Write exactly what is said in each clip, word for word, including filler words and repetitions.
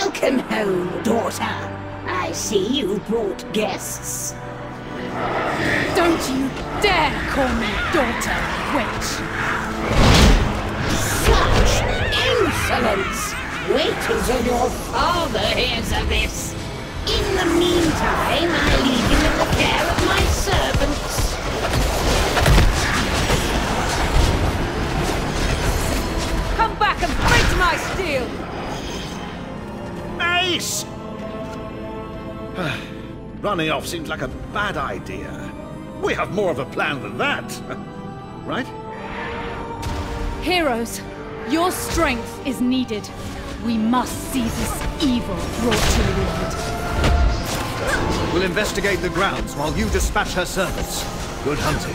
Welcome home, daughter. I see you brought guests. Don't you dare call me daughter, witch! Such insolence! Wait until your father hears of this. In the meantime, I leave you in the care of my servants. Come back and break my steel! Ace! Running off seems like a bad idea. We have more of a plan than that. Right? Heroes, your strength is needed. We must see this evil brought to an end. We'll investigate the grounds while you dispatch her servants. Good hunting.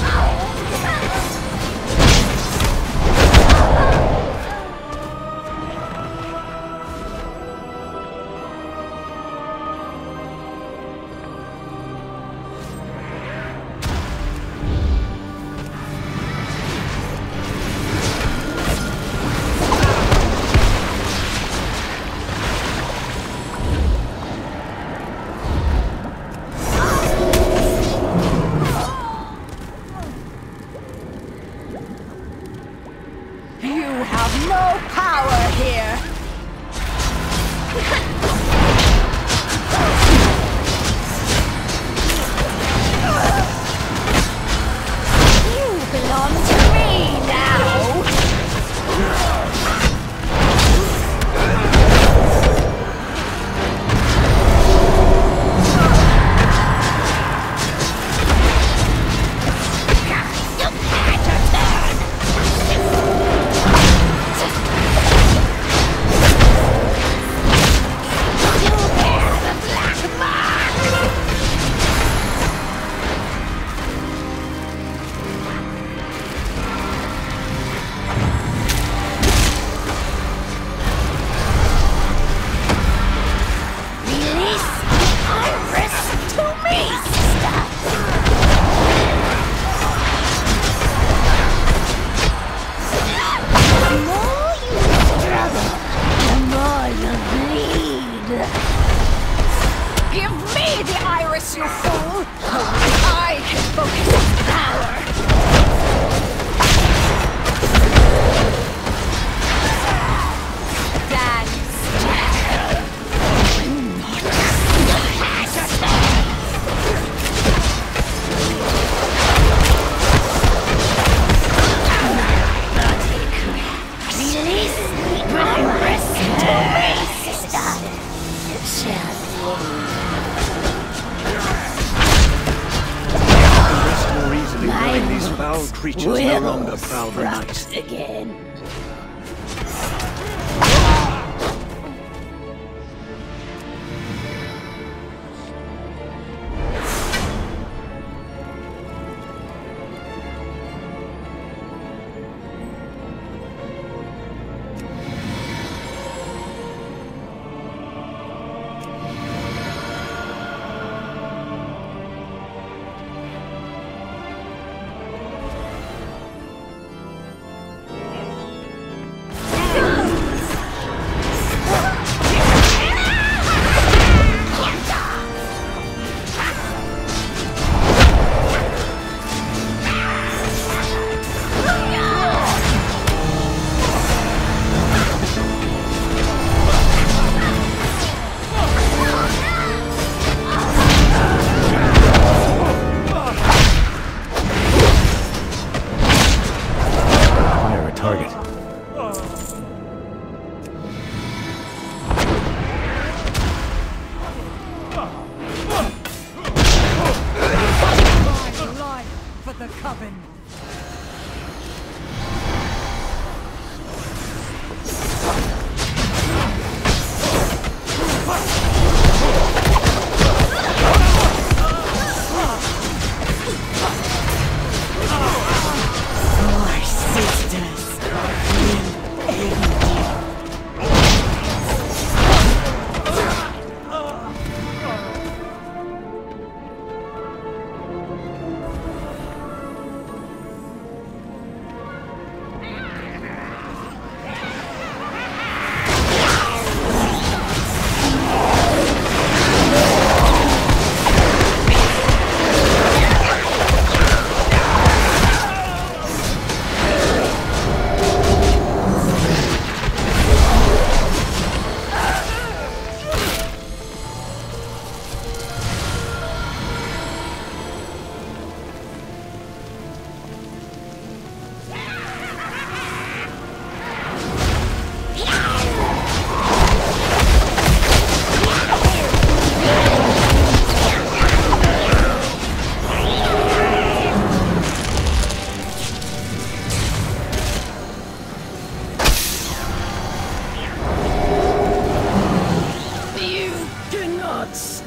Creatures no longer prowl the night. Again.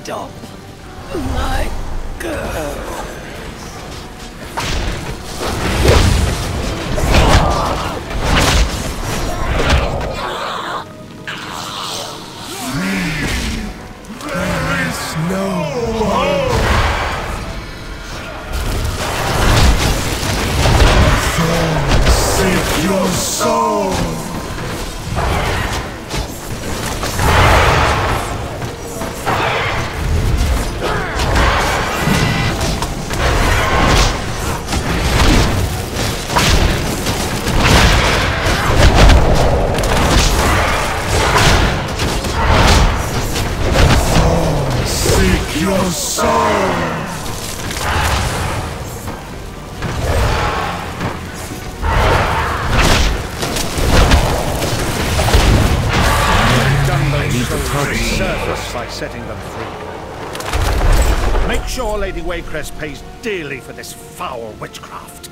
Stop my girl. There is no hope. Forsake your soul. Your soul! Surface by setting them free. Make sure Lady Waycrest pays dearly for this foul witchcraft.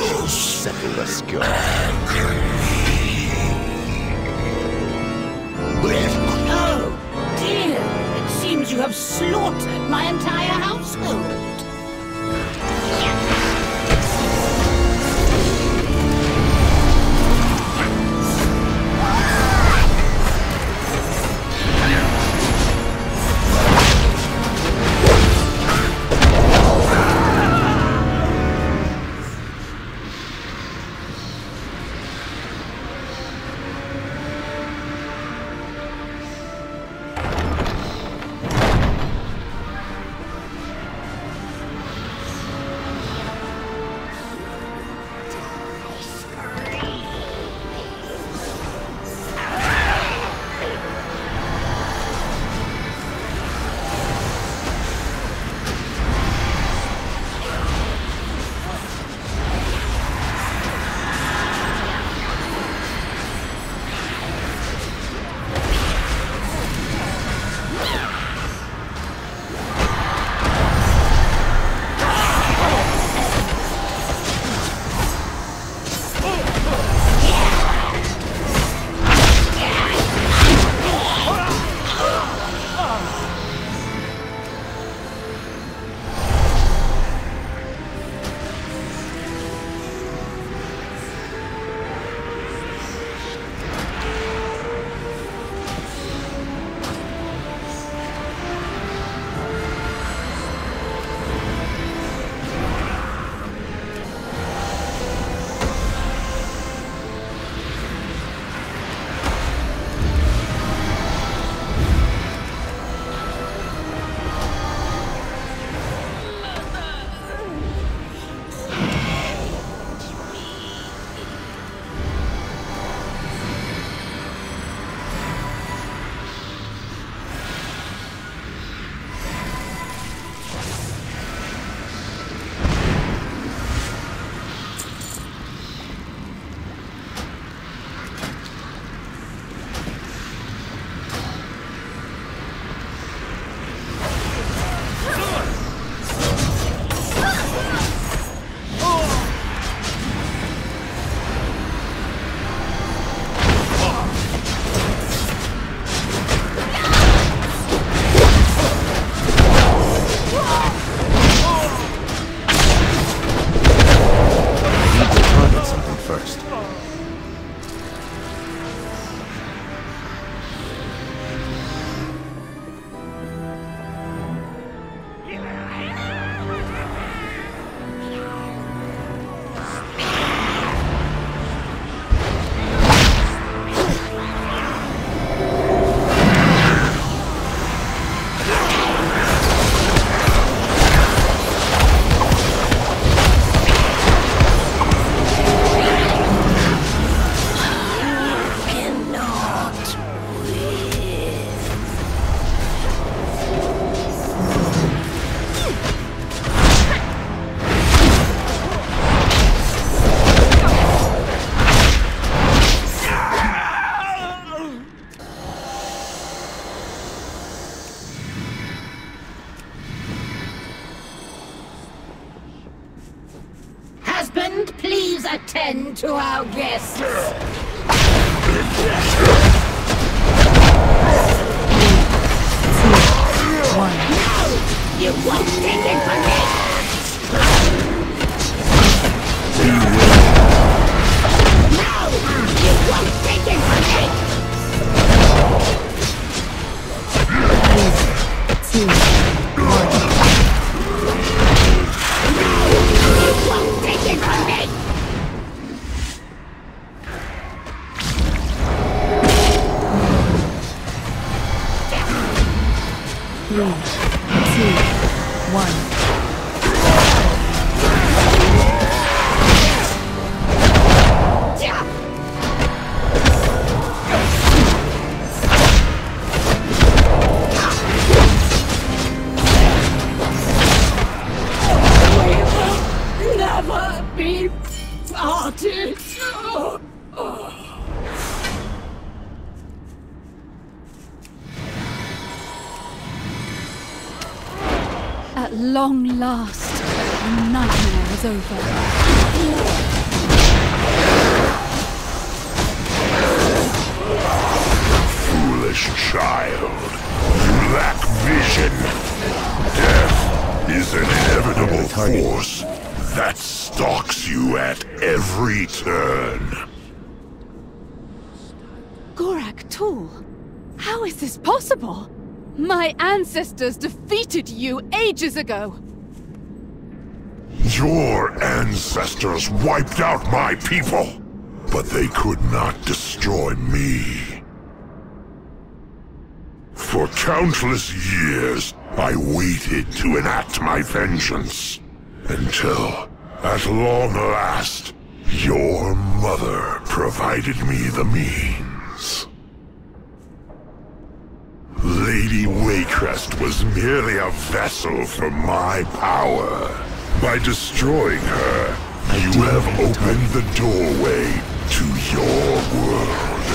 Settle the score. Oh, dear. It seems you have slaughtered my entire household. Attend to our guests. One. No, you won't take it from me. No, you won't take it from me. Two. One. You won't take it from me. Three, two, one. We will never be parted. Oh, oh. At long last, the nightmare is over. betrays you at every turn. Gorak Tool? How is this possible? My ancestors defeated you ages ago. Your ancestors wiped out my people, but they could not destroy me. For countless years, I waited to enact my vengeance, until, at long last, your mother provided me the means. Lady Waycrest was merely a vessel for my power. By destroying her, you have opened the doorway to your world.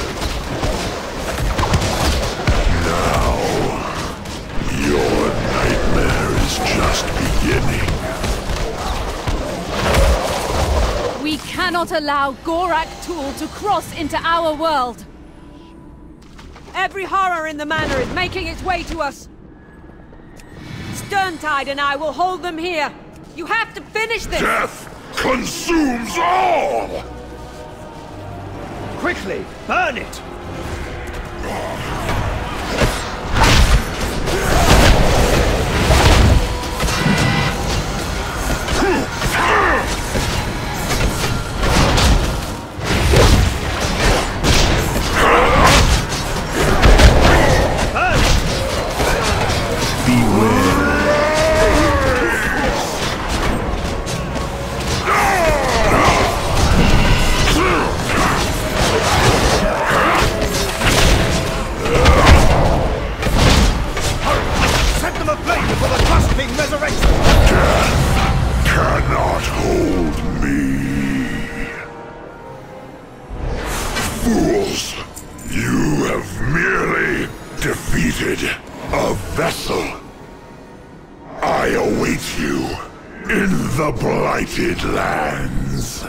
Now, your nightmare is just beginning. We cannot allow Gorak Tool to cross into our world. Every horror in the Manor is making its way to us. Sterntide and I will hold them here. You have to finish this! Death consumes all! Quickly, burn it! Cannot hold me. Fools! You have merely defeated a vessel. I await you in the Blighted Lands.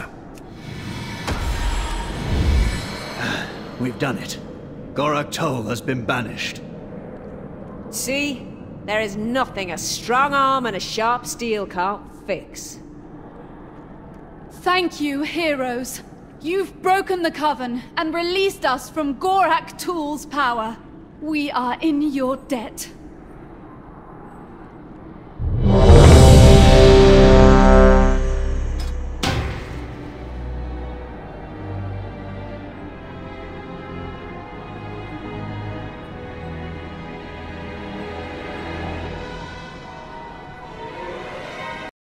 We've done it. Gorak Toll has been banished. See? There is nothing a strong arm and a sharp steel can't fix. Thank you, heroes. You've broken the Coven and released us from Gorak Tool's power. We are in your debt.